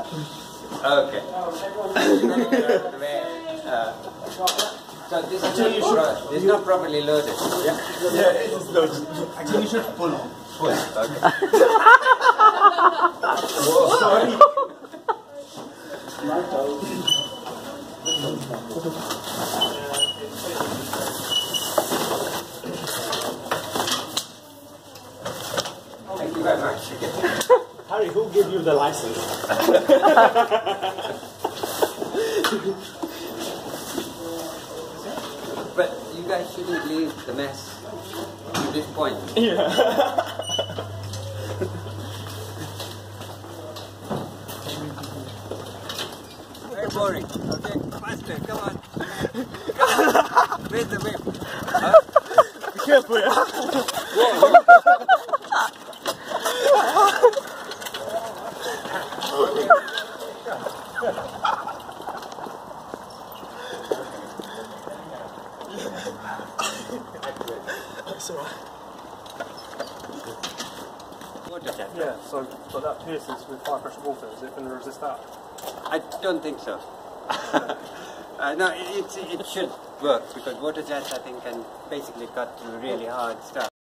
Okay. So this is not properly loaded. Yeah, it is loaded. Actually, you should pull. Pull. Okay. Whoa, sorry. Thank you very much. Harry, who gave you the license? But you guys shouldn't leave the mess to this point. Yeah. Very boring. Okay, faster, come on. Come on. Where's the whip? Huh? Be careful, yeah? That's alright. Water tap. Yeah, so but that pierces with high pressure water. Is it going to resist that? I don't think so. No, it should work because water jets, I think, can basically cut through really hard stuff.